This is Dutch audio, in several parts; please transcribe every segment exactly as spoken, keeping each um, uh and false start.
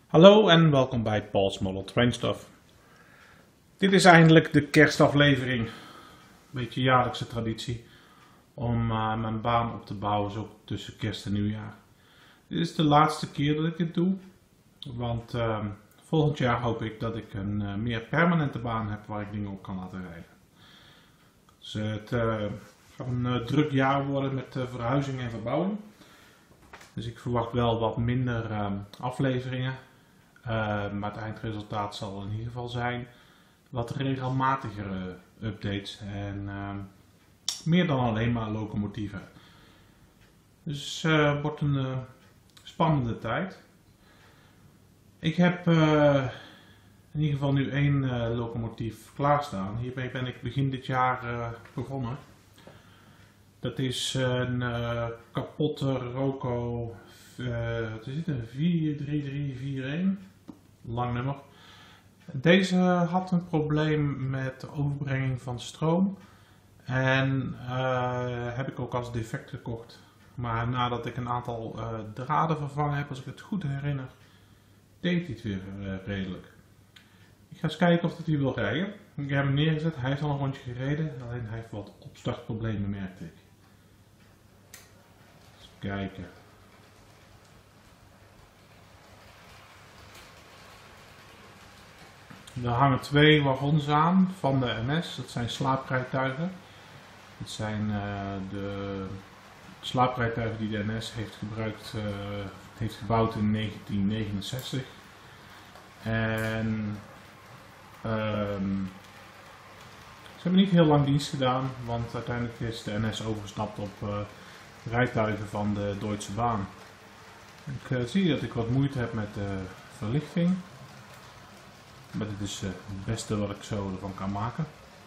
Hallo en welkom bij Paul's Model Train Stuff. Dit is eindelijk de kerstaflevering. Een beetje jaarlijkse traditie om uh, mijn baan op te bouwen zo tussen kerst en nieuwjaar. Dit is de laatste keer dat ik dit doe, want uh, volgend jaar hoop ik dat ik een uh, meer permanente baan heb waar ik dingen op kan laten rijden. Dus uh, het uh, gaat een uh, druk jaar worden met uh, verhuizing en verbouwing. Dus ik verwacht wel wat minder uh, afleveringen. Uh, maar het eindresultaat zal in ieder geval zijn wat regelmatigere updates en uh, meer dan alleen maar locomotieven. Dus het uh, wordt een uh, spannende tijd. Ik heb uh, in ieder geval nu één uh, locomotief klaarstaan. Hiermee ben ik begin dit jaar uh, begonnen. Dat is een uh, kapotte Roco, uh, wat is het, een vier drie drie vier een, lang nummer. Deze had een probleem met de overbrenging van stroom en uh, heb ik ook als defect gekocht. Maar nadat ik een aantal uh, draden vervangen heb, als ik het goed herinner, deed hij het weer uh, redelijk. Ik ga eens kijken of dat hij wil rijden. Ik heb hem neergezet, hij heeft al een rondje gereden, alleen hij heeft wat opstartproblemen, merkte ik. Kijken. Er hangen twee wagons aan van de N S. Dat zijn slaaprijtuigen. Dat zijn uh, de slaaprijtuigen die de N S heeft gebruikt, uh, heeft gebouwd in negentien negenenzestig. En um, ze hebben niet heel lang dienst gedaan, want uiteindelijk is de N S overgestapt op uh, rijtuigen van de Deutsche Bahn. Ik uh, zie dat ik wat moeite heb met de verlichting. Maar dit is uh, het beste wat ik zo ervan kan maken.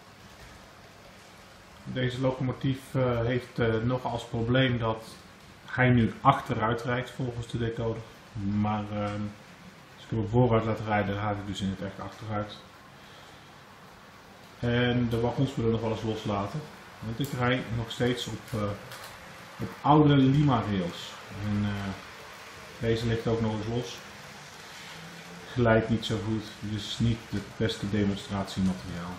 Deze locomotief uh, heeft uh, nog als probleem dat hij nu achteruit rijdt volgens de decoder. Maar uh, als ik hem vooruit laat rijden, dan gaat hij dus in het echt achteruit. En de wagons willen nog wel eens loslaten. Want ik rij nog steeds op uh, op oude Lima rails. En, uh, deze ligt ook nog eens los. Glijdt niet zo goed, dus niet het beste demonstratiemateriaal.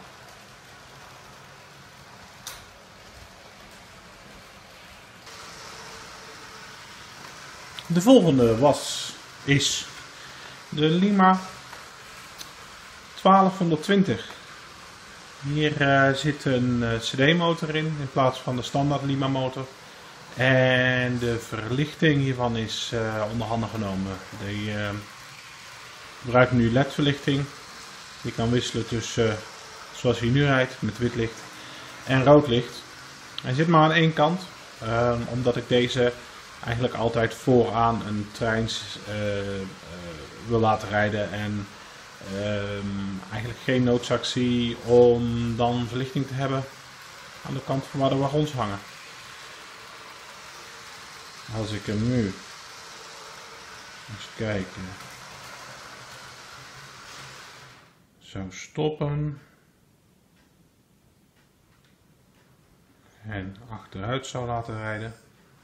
De volgende was, is de Lima twaalfhonderdtwintig. Hier uh, zit een uh, C D-motor in, in plaats van de standaard Lima motor. En de verlichting hiervan is uh, onder handen genomen. Die uh, gebruikt nu L E D-verlichting. Je kan wisselen tussen, uh, zoals hij nu rijdt, met wit licht en rood licht. Hij zit maar aan één kant, uh, omdat ik deze eigenlijk altijd vooraan een trein uh, uh, wil laten rijden. En uh, eigenlijk geen noodzaak zie om dan verlichting te hebben aan de kant van waar de wagons hangen. Als ik hem nu eens kijken, zou stoppen en achteruit zou laten rijden.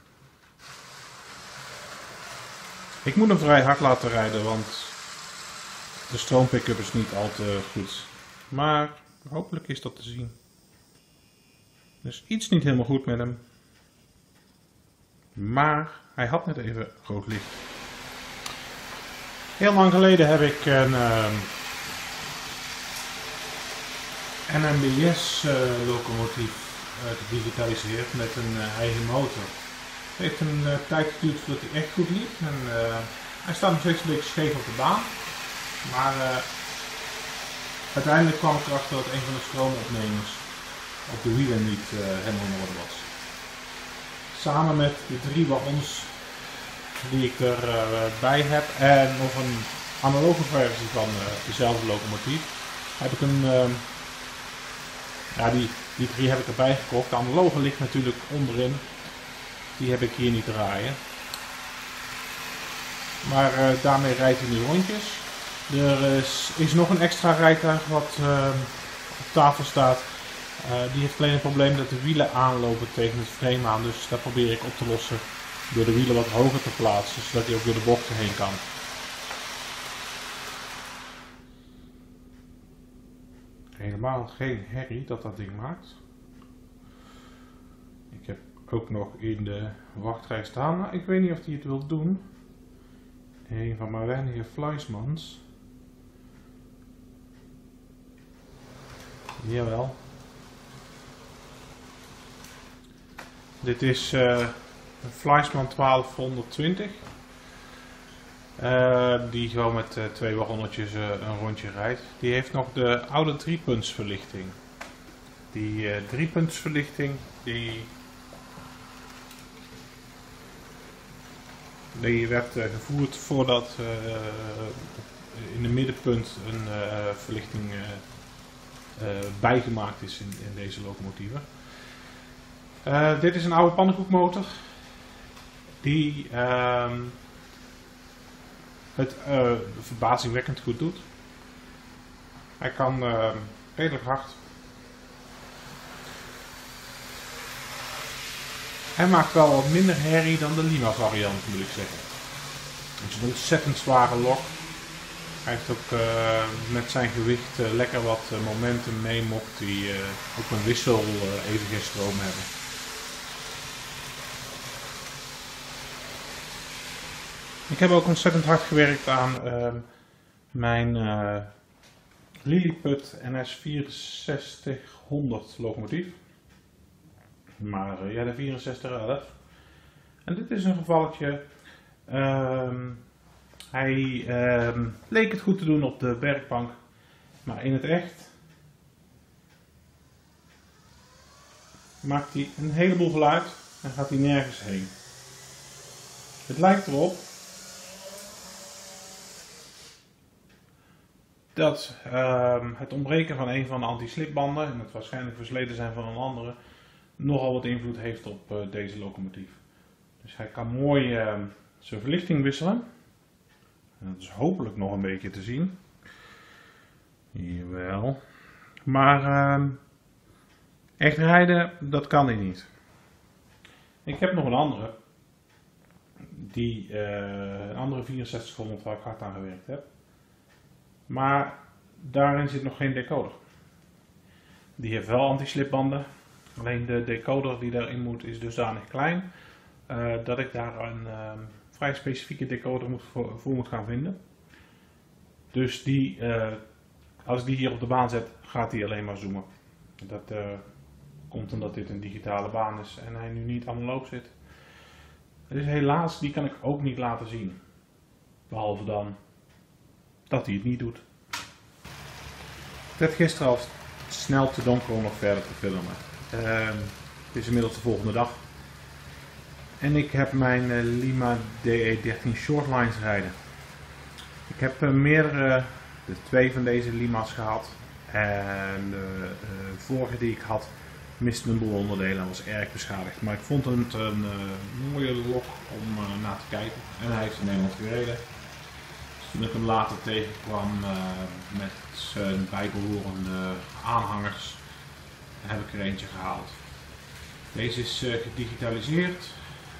Ik moet hem vrij hard laten rijden, want de stroompick-up is niet al te goed. Maar hopelijk is dat te zien. Dus iets niet helemaal goed met hem. Maar hij had net even rood licht. Heel lang geleden heb ik een uh, N M B S uh, locomotief uh, gedigitaliseerd met een uh, eigen motor. Het heeft een uh, tijd geduurd voordat hij echt goed liep. En, uh, hij staat nog steeds een beetje scheef op de baan. Maar uh, uiteindelijk kwam ik erachter dat een van de stroomopnemers op de wielen niet uh, helemaal in orde was. Samen met de drie wagons die ik erbij uh, heb en nog een analoge versie van uh, dezelfde locomotief, heb ik een, uh, ja die, die drie heb ik erbij gekocht. De analoge ligt natuurlijk onderin, die heb ik hier niet draaien. Maar uh, daarmee rijdt hij nu rondjes. Er is, is nog een extra rijtuig wat uh, op tafel staat. Uh, die heeft alleen een probleem dat de wielen aanlopen tegen het frame aan, dus dat probeer ik op te lossen door de wielen wat hoger te plaatsen, zodat hij ook door de bochten heen kan. helemaal geen herrie dat dat ding maakt. Ik heb ook nog in de wachtrij staan, maar ik weet niet of hij het wil doen. Een van mijn weinige Fleischmanns. Jawel. Dit is uh, een Fleischmann twaalfhonderdtwintig. Uh, die gewoon met uh, twee wagonnetjes uh, een rondje rijdt. Die heeft nog de oude driepuntsverlichting. Die uh, driepuntsverlichting die, die werd uh, gevoerd voordat uh, in de middenpunt een uh, verlichting uh, uh, bijgemaakt is in, in deze locomotieven. Uh, dit is een oude pannenkoekmotor die uh, het uh, verbazingwekkend goed doet. Hij kan uh, redelijk hard. Hij maakt wel wat minder herrie dan de Lima variant, moet ik zeggen. Het is een ontzettend zware lok. Hij heeft ook uh, met zijn gewicht uh, lekker wat uh, momentum mee, mocht hij uh, op een wissel uh, even geen stroom hebben. Ik heb ook ontzettend hard gewerkt aan uh, mijn uh, Lilliput N S vierenzestighonderd locomotief. Maar uh, ja, de vierenzestig elf. En dit is een gevalletje. Uh, hij uh, leek het goed te doen op de werkbank, maar in het echt maakt hij een heleboel geluid en gaat hij nergens heen. Het lijkt erop dat uh, het ontbreken van een van de anti-slipbanden en het waarschijnlijk versleten zijn van een andere nogal wat invloed heeft op uh, deze locomotief. Dus hij kan mooi uh, zijn verlichting wisselen. En dat is hopelijk nog een beetje te zien. Jawel. Maar uh, echt rijden, dat kan hij niet. Ik heb nog een andere. Die uh, een andere vierenzestighonderd waar ik hard aan gewerkt heb. Maar daarin zit nog geen decoder. Die heeft wel anti-slipbanden. Alleen de decoder die daarin moet is dusdanig klein. Uh, dat ik daar een uh, vrij specifieke decoder moet voor, voor moet gaan vinden. Dus die, uh, als ik die hier op de baan zet, gaat hij alleen maar zoomen. Dat uh, komt omdat dit een digitale baan is en hij nu niet analoog zit. Dus helaas, die kan ik ook niet laten zien. Behalve dan dat hij het niet doet. Het werd gisteren al snel te donker om nog verder te filmen. Uh, het is inmiddels de volgende dag. En ik heb mijn uh, Lima D E dertien Shortlines rijden. Ik heb uh, meerdere, de twee van deze Lima's gehad. En de uh, vorige die ik had miste een boel onderdelen en was erg beschadigd. Maar ik vond het een uh, mooie lok om uh, naar te kijken. En hij heeft in Nederland gereden. Dus toen ik hem later tegenkwam uh, met zijn bijbehorende aanhangers, heb ik er eentje gehaald. Deze is uh, gedigitaliseerd.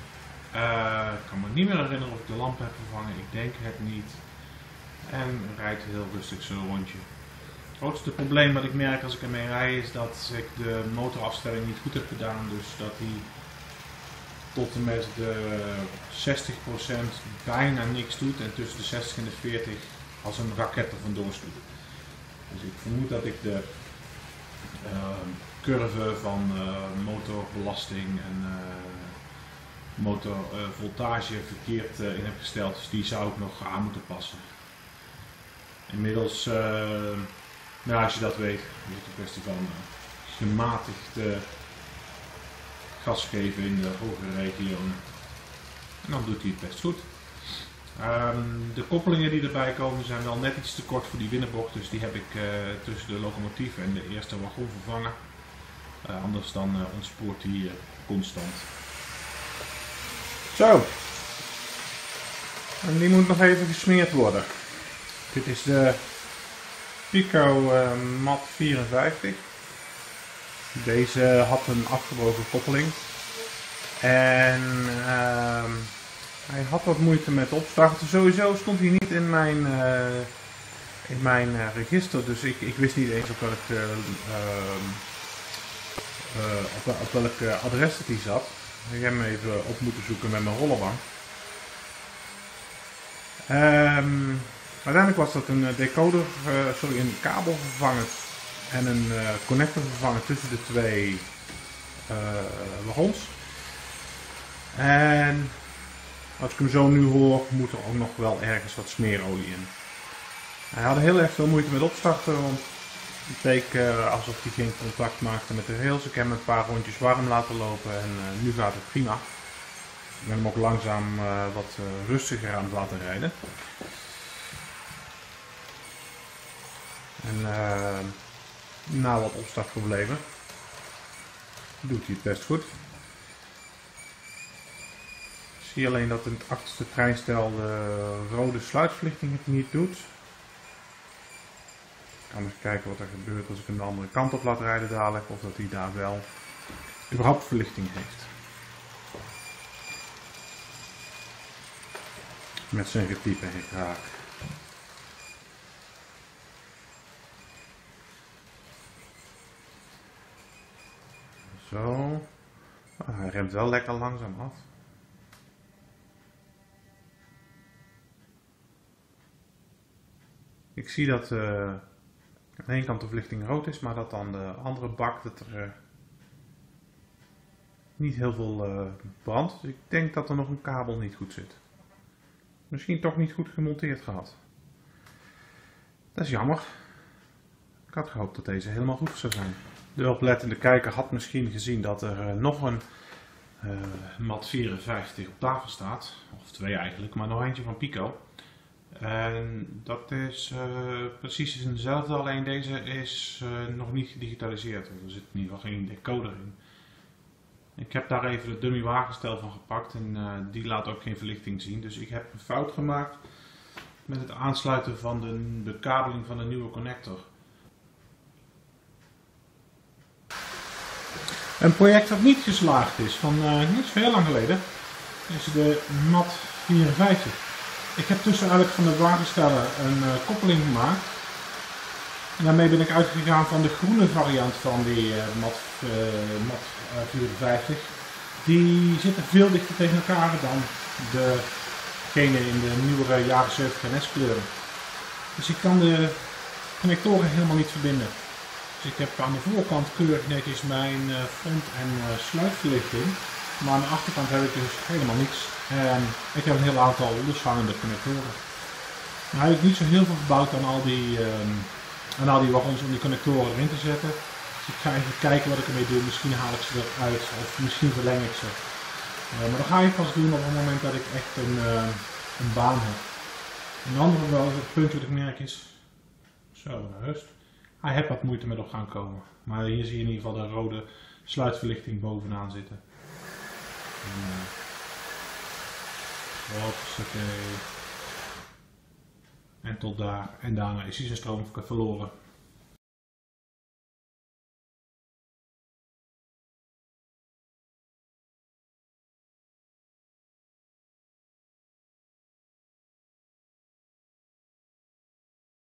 Uh, ik kan me niet meer herinneren of ik de lamp heb vervangen. Ik denk het niet. En rijdt heel rustig zo'n rondje. Het grootste probleem wat ik merk als ik ermee rijd is dat ik de motorafstelling niet goed heb gedaan. Dus dat hij tot en met de zestig procent bijna niks doet en tussen de zestig en de veertig als een raket er vandoor stuurt. Dus ik vermoed dat ik de uh, curve van uh, motorbelasting en uh, motorvoltage uh, verkeerd uh, in heb gesteld, dus die zou ik nog aan moeten passen. Inmiddels, uh, nou, als je dat weet, is het een kwestie van uh, gematigd uh, gas geven in de hogere regionen. En dan doet hij het best goed. Um, de koppelingen die erbij komen zijn wel net iets te kort voor die binnenbocht, dus die heb ik uh, tussen de locomotief en de eerste wagon vervangen. Uh, anders dan uh, ontspoort hij uh, constant. Zo. En die moet nog even gesmeerd worden. Dit is de Pico uh, Mat vierenvijftig. Deze had een afgebroken koppeling. En uh, hij had wat moeite met opstarten. Sowieso stond hij niet in mijn uh, in mijn uh, register, dus ik, ik wist niet eens op welk, uh, uh, uh, op, op welk uh, adres het die zat. Ik heb hem even op moeten zoeken met mijn rollenbank. Um, uiteindelijk was dat een decoder, uh, sorry, een kabelvervanger en een uh, connectorvervanger tussen de twee uh, wagons. En als ik hem zo nu hoor, moet er ook nog wel ergens wat smeerolie in. Hij had heel erg veel moeite met opstarten, want het leek uh, alsof hij geen contact maakte met de rails. Ik heb hem een paar rondjes warm laten lopen en uh, nu gaat het prima. Ik ben hem ook langzaam uh, wat uh, rustiger aan het laten rijden. En uh, na wat opstartproblemen doet hij het best goed. Ik zie alleen dat in het achterste treinstel de rode sluitverlichting het niet doet. Ik kan eens kijken wat er gebeurt als ik hem de andere kant op laat rijden dadelijk, of dat hij daar wel überhaupt verlichting heeft. Met zijn gepiep en gekraak. Zo. Oh, hij remt wel lekker langzaam af. Ik zie dat uh, aan de ene kant de verlichting rood is, maar dat aan de andere bak dat er uh, niet heel veel uh, brandt. Dus ik denk dat er nog een kabel niet goed zit. Misschien toch niet goed gemonteerd gehad. Dat is jammer. Ik had gehoopt dat deze helemaal goed zou zijn. De oplettende kijker had misschien gezien dat er uh, nog een uh, mat vierenvijftig op tafel staat. Of twee eigenlijk, maar nog eentje van Pico. En dat is uh, precies hetzelfde, alleen deze is uh, nog niet gedigitaliseerd. Er zit in ieder geval geen decoder in. Ik heb daar even het dummy wagenstel van gepakt en uh, die laat ook geen verlichting zien. Dus ik heb een fout gemaakt met het aansluiten van de bekabeling van de nieuwe connector. Een project dat niet geslaagd is, van uh, niet zo heel lang geleden, is de mat vierenvijftig. Ik heb tussen eigenlijk van de wagenstellen een uh, koppeling gemaakt. En daarmee ben ik uitgegaan van de groene variant van die uh, mat, uh, mat uh, vierenvijftig. Die zitten veel dichter tegen elkaar dan degene in de nieuwere jaren zeventig N S kleuren. Dus ik kan de connectoren helemaal niet verbinden. Dus ik heb aan de voorkant keurig netjes mijn uh, front- en uh, sluitverlichting. Maar aan de achterkant heb ik dus helemaal niks. En ik heb een heel aantal loshangende connectoren. Nou heb ik niet zo heel veel verbouwd aan al die, um, aan al die wagons om die connectoren erin te zetten. Dus ik ga even kijken wat ik ermee doe. Misschien haal ik ze eruit of misschien verleng ik ze. Uh, maar dat ga ik pas doen op het moment dat ik echt een, uh, een baan heb. Een andere wel, het punt wat ik merk is, zo, rust. Hij heeft wat moeite met op gaan komen. Maar hier zie je in ieder geval de rode sluitverlichting bovenaan zitten. En, uh, Hoppakee. En tot daar. En daarna is hij zijn stroom verloren.